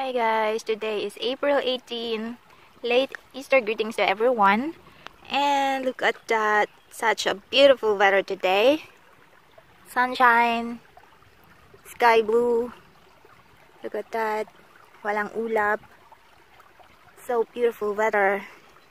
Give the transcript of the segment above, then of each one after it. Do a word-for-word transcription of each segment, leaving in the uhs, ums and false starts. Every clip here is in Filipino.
Hi guys, today is April eighteenth. Late Easter greetings to everyone. And look at that, such a beautiful weather today. Sunshine, sky blue. Look at that, walang ulap. So beautiful weather.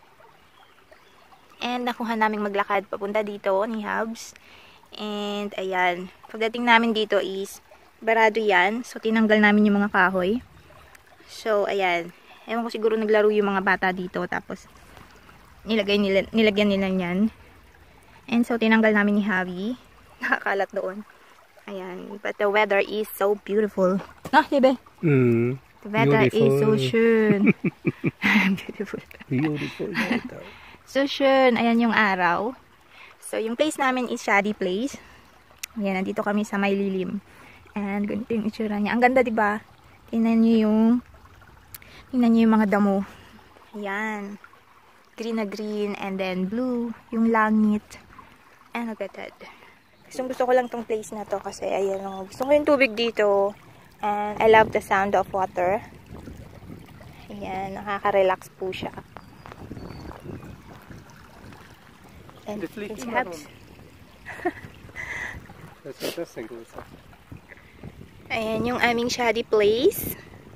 And nakuha naming maglakad papunta dito ni Hubs. And ayan, pagdating namin dito is barado yan. So tinanggal namin yung mga kahoy. So ayan, ewan ko, siguro naglaro yung mga bata dito. Tapos nilagay nila, nilagyan nila yan. And so tinanggal namin ni Javi. Nakakalat doon. Ayan, but the weather is so beautiful. No, diba? Mm, the weather beautiful. Is so schön. Beautiful. Beautiful weather. So schön. Ayan yung araw. So yung place namin is Shady Place. Ayan, nandito kami sa may lilim. And ganito yung itsura niya. Ang ganda, diba? Tingnan nyo yung tingnan nyo yung mga damo. Ayan. Green na green. And then blue. Yung langit. And look at that. Gusto, gusto ko lang tong place na to kasi ayan, oh, gusto ko yung tubig dito. And I love the sound of water. Ayan, nakaka-relax po siya. And it's haps. That's interesting. Ayan yung aming Shady Place.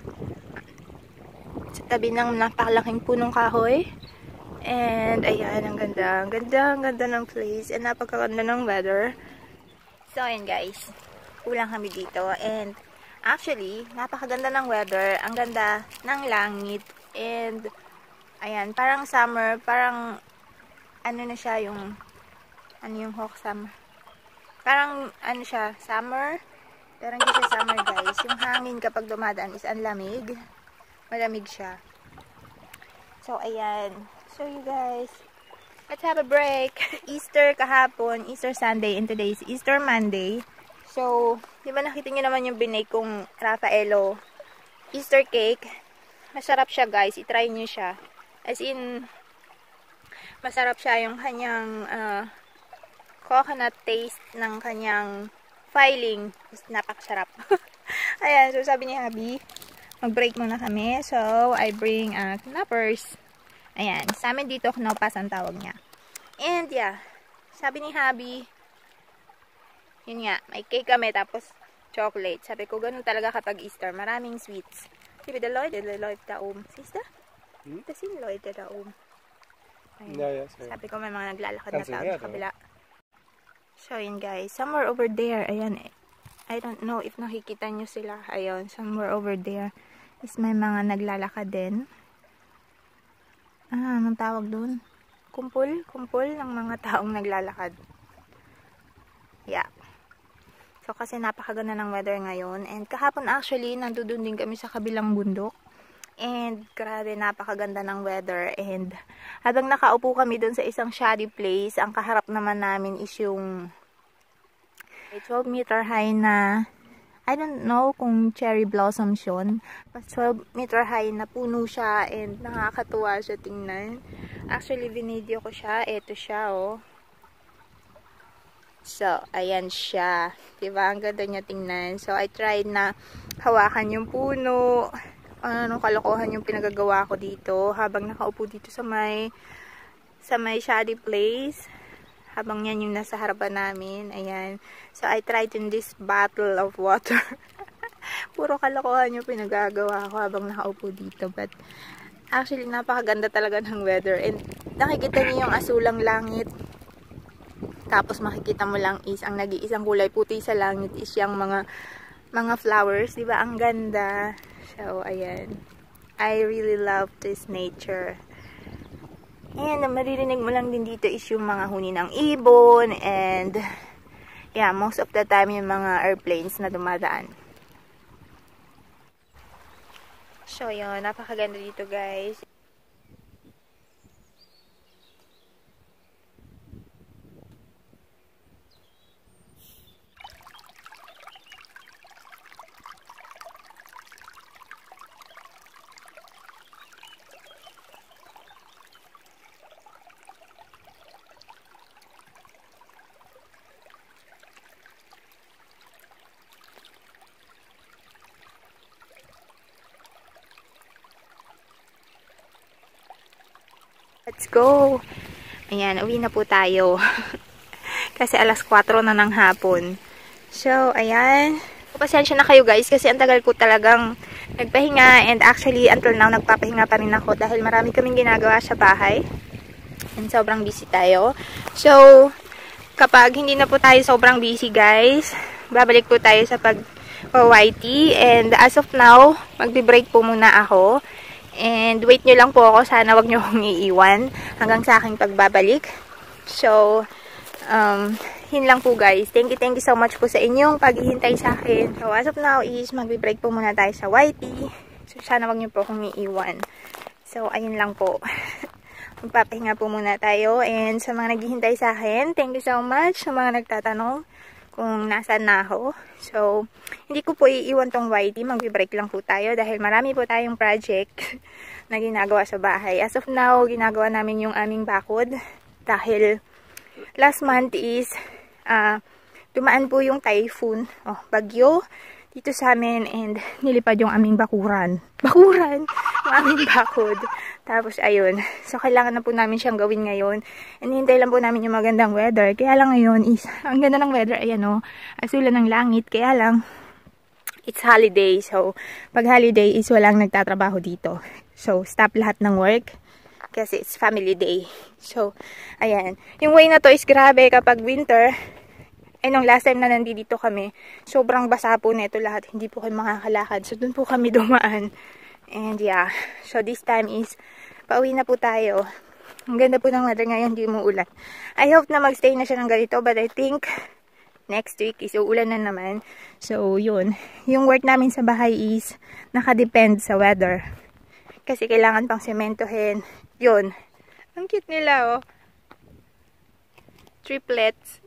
Sa tabi ng napakalaking punong kahoy. And ayan, ang ganda. Ang ganda, ang ganda ng place. And napakaganda ng weather. So ayan guys, kulang kami dito. And actually, napakaganda ng weather. Ang ganda ng langit. And ayan, parang summer. Parang ano na siya yung ano yung hawk summer. Parang ano siya, summer. Pero hindi siya summer guys. Yung hangin kapag dumadaan is ang lamig. Malamig siya. So ayan. So you guys, let's have a break. Easter kahapon, Easter Sunday, and today is Easter Monday. So, di ba nakita niyo naman yung binake kong Raffaello Easter cake? Masarap siya guys, i-try niyo siya. As in, masarap siya yung kanyang uh, coconut taste ng kanyang filling. Is napakasarap. Ayan, so sabi ni Habi, mag-break muna kami. So, I bring uh, knappers. Ayan, sa amin dito, knopas ang tawag niya. And yeah, sabi ni Habi, yun nga, may cake kami, tapos chocolate. Sabi ko, ganun talaga kapag Easter, maraming sweets. Sabi, the Lloyd, the Lloyd taum. Sista? Hmm? The sin Lloyd taum. Yeah, yeah, sabi ko, may mga naglalakad na tao sa kabila. So, yun guys, somewhere over there, ayan, I don't know if nakikita nyo sila. Ayun, somewhere over there is may mga naglalakad din. Ah, anong tawag doon? Kumpul? Kumpul ng mga taong naglalakad. Yeah. So, kasi napakaganda ng weather ngayon. And kahapon actually, nandun din kami sa kabilang bundok. And grabe, napakaganda ng weather. And habang nakaupo kami doon sa isang shady place, ang kaharap naman namin is yung twelve meter high na, I don't know kung cherry blossoms yun. But twelve meter high na puno siya. And nakakatuwa siya tingnan. Actually, vinideo ko siya. Ito siya, oh. So, ayan siya. Diba? Ang ganda niya tingnan. So, I tried na hawakan yung puno. Anong kalokohan yung pinagagawa ko dito habang nakaupo dito sa may sa may shady place. Habang yan yung nasa harapan namin. Ayan. So, I tried in this bottle of water. Puro kalokohan yung pinagagawa ko habang nakaupo dito. But, actually, napakaganda talaga ng weather. And, nakikita niyo yung asulang langit. Tapos, makikita mo lang is, ang nag-iisang kulay puti sa langit is yung mga mga flowers. Diba? Ang ganda. So, ayan. I really love this nature. And, maririnig mo lang din dito is yung mga huni ng ibon. And, yeah, most of the time yung mga airplanes na dumadaan. So, yun. Napakaganda dito, guys. Let's go! Ayan, uwi na po tayo. Kasi alas kwatro na ng hapon. So, ayan. Pasensya na kayo guys kasi ang tagal ko talagang nagpahinga and actually until now nagpapahinga pa rin ako dahil marami kaming ginagawa sa bahay. And sobrang busy tayo. So, kapag hindi na po tayo sobrang busy guys, babalik po tayo sa pag-Y T. And as of now, magbe-break po muna ako. And wait nyo lang po ako. Sana wag nyo akong iiwan hanggang sa aking pagbabalik. So, um, yun lang po guys. Thank you, thank you so much po sa inyong paghihintay sa akin. So, as of now is magbe-break po muna tayo sa Y T. So, sana wag nyo po akong iiwan. So, ayun lang po. Magpapahinga po muna tayo. And sa mga naghihintay sa akin, thank you so much. Sa mga nagtatanong kung nasaan na ako. So, hindi ko po iiwan tong Y T. Magbe-break lang po tayo dahil marami po tayong project na ginagawa sa bahay. As of now, ginagawa namin yung aming bakod dahil last month is uh, dumaan po yung typhoon, oh, bagyo dito sa amin and nilipad yung aming bakuran. Bakuran! Yung aming bakod. Tapos, ayun. So, kailangan na po namin siyang gawin ngayon. And hintay lang po namin yung magandang weather. Kaya lang ngayon is, ang ganda ng weather, ayan o, asulan ng langit. Kaya lang, it's holiday. So, pag holiday is walang nagtatrabaho dito. So, stop lahat ng work. Kasi it's family day. So, ayan. Yung way na to is grabe kapag winter. Eh, nung last time na nandito kami, sobrang basa po na ito lahat. Hindi po kami makakalakad. So, dun po kami dumaan. And yeah. So, this time is, pauwi na po tayo. Ang ganda po ng weather ngayon, hindi umuulan. I hope na magstay na siya ng ganito. But I think, next week is uulan na naman. So, yun. Yung work namin sa bahay is, nakadepend sa weather. Kasi kailangan pang sementohin. Yun. Ang cute nila, oh. Triplets.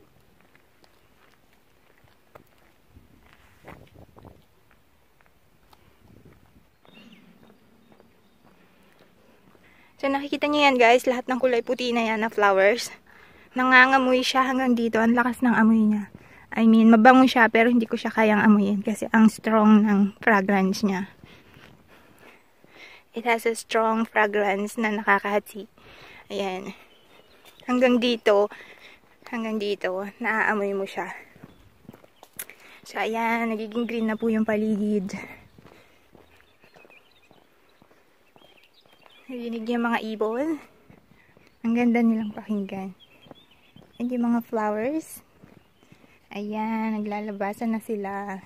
So, nakikita niyo yan, guys. Lahat ng kulay puti na yan na flowers. Nangangamoy siya hanggang dito. Ang lakas ng amoy niya. I mean, mabango siya, pero hindi ko siya kayang amoyin kasi ang strong ng fragrance niya. It has a strong fragrance na nakakahati. Ayan. Hanggang dito, hanggang dito, naaamoy mo siya. So, ayan. Nagiging green na po yung paligid. Narinig yung mga ibon. Ang ganda nilang pakinggan. And yung mga flowers. Ayan, naglalabasan na sila.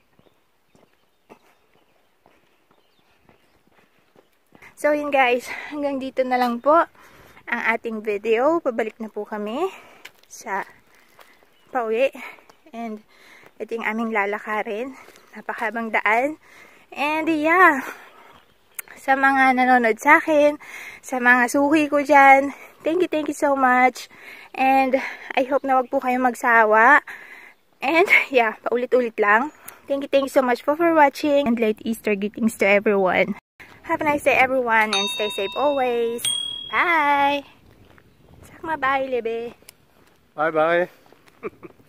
So yun guys, hanggang dito na lang po ang ating video. Pabalik na po kami sa pauwi. And ito yung aming lalakarin. Napakabang daan. And yeah, sa mga nanonood sa akin, sa mga suki ko dyan, thank you, thank you so much. And I hope na wag po kayong magsawa. And yeah, paulit-ulit lang. Thank you, thank you so much po for watching. And late Easter greetings to everyone. Have a nice day everyone and stay safe always. Bye! Sakma bye, Lebe. Bye bye.